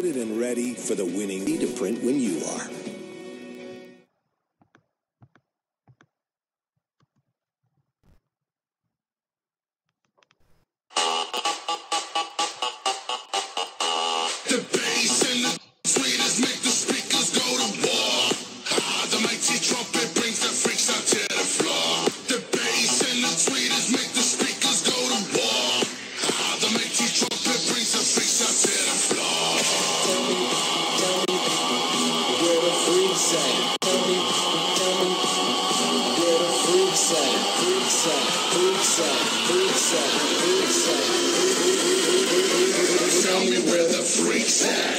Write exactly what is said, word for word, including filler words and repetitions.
loaded and ready for the winning to print when you are. The bass and the tweeters make the speakers go to war. Ah, the mighty trumpet brings the freaks out to the floor. The bass and the tweeters make the speakers go to war. Ah, the mighty trumpet brings the freaks out to the floor. Tell me, tell me, where the freaks at? Tell me, tell me, where the freaks at? Freaks at, freaks at, freaks at, freaks at. Tell me where the freaks at.